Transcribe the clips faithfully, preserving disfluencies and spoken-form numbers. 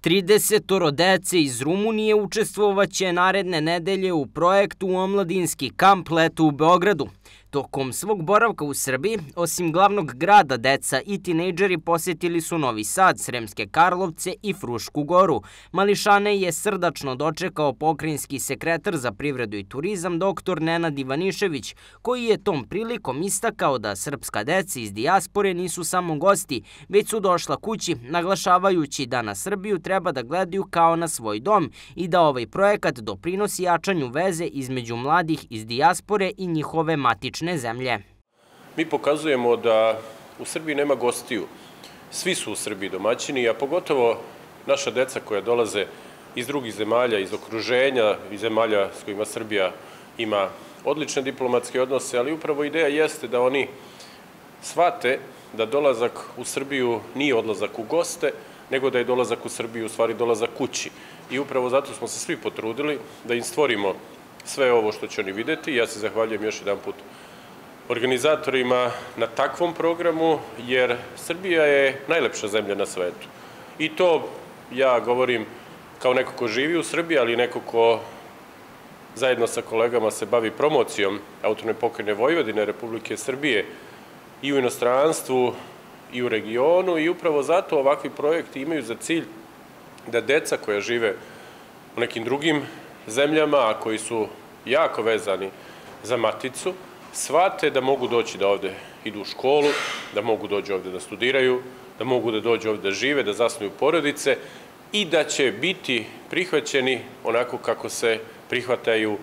tridesetoro dece iz Rumunije učestvovaće naredne nedelje u projektu Omladinski kamp Leto u Beogradu. Tokom svog boravka u Srbiji, osim glavnog grada, deca i tinejdžeri posjetili su Novi Sad, Sremske Karlovce i Frušku Goru. Mališane je srdačno dočekao pokrajinski sekretar za privredu i turizam doktor Nenad Ivanišević, koji je tom prilikom istakao da srpska deca iz dijaspore nisu samo gosti, već su došla kući, naglašavajući da na Srbiju treba da gledaju kao na svoj dom i da ovaj projekat doprinosi jačanju veze između mladih iz dijaspore i njihove matične zemlje. Mi pokazujemo da u Srbiji nema gostiju. Svi su u Srbiji domaćini, a pogotovo naša deca koja dolaze iz drugih zemalja, iz okruženja, iz zemalja s kojima Srbija ima odlične diplomatske odnose, ali upravo ideja jeste da oni shvate da dolazak u Srbiju nije odlazak u goste, nego da je dolazak u Srbiju u stvari dolazak kući. I upravo zato smo se svi potrudili da im stvorimo sve ovo što će oni videti. Ja se zahvaljujem još jedan put organizatorima na takvom programu, jer Srbija je najlepša zemlja na svetu. I to ja govorim kao neko ko živi u Srbiji, ali i neko ko zajedno sa kolegama se bavi promocijom Autonomne pokrajine Vojvodine, Republike Srbije i u inostranstvu i u regionu, i upravo zato ovakvi projekti imaju za cilj da deca koja žive u nekim drugim zemljama, a koji su jako vezani za maticu, shvate da mogu doći da ovde idu u školu, da mogu doći ovde da studiraju, da mogu da dođu ovde da žive, da zasnuju porodice i da će biti prihvaćeni onako kako se prihvataju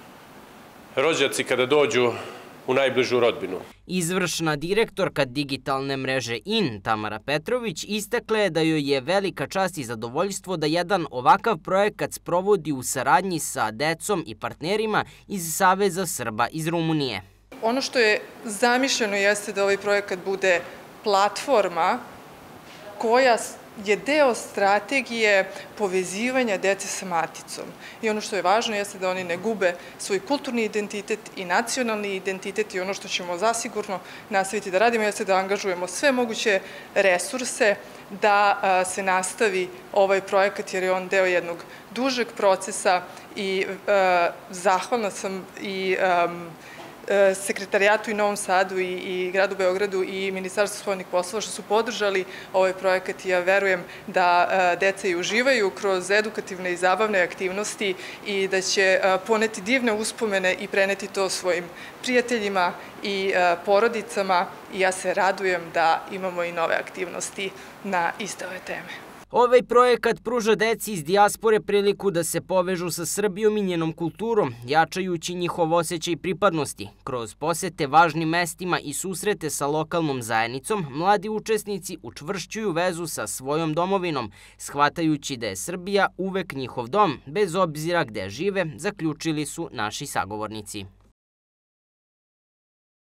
rođaci kada dođu u najbližu rodbinu. Izvršna direktorka digitalne mreže I N Tamara Petrović istakla je da joj je velika čast i zadovoljstvo da jedan ovakav projekat sprovodi u saradnji sa decom i partnerima iz Saveza Srba iz Rumunije. Ono što je zamišljeno jeste da ovaj projekat bude platforma koja je deo strategije povezivanja dece sa maticom. I ono što je važno jeste da oni ne gube svoj kulturni identitet i nacionalni identitet, i ono što ćemo zasigurno nastaviti da radimo jeste da angažujemo sve moguće resurse da se nastavi ovaj projekat, jer je on deo jednog dužeg procesa i zahvalna sam i Sekretarijatu i Novom Sadu i gradu Beogradu i Ministarstvu spoljnih poslova što su podržali ovaj projekat, i ja verujem da deca i uživaju kroz edukativne i zabavne aktivnosti i da će poneti divne uspomene i preneti to svojim prijateljima i porodicama, i ja se radujem da imamo i nove aktivnosti na iste ove teme. Ovaj projekat pruža deci iz dijaspore priliku da se povežu sa Srbijom i njenom kulturom, jačajući njihov osjećaj pripadnosti. Kroz posete važnim mestima i susrete sa lokalnom zajednicom, mladi učesnici učvršćuju vezu sa svojom domovinom, shvatajući da je Srbija uvek njihov dom, bez obzira gde žive, zaključili su naši sagovornici.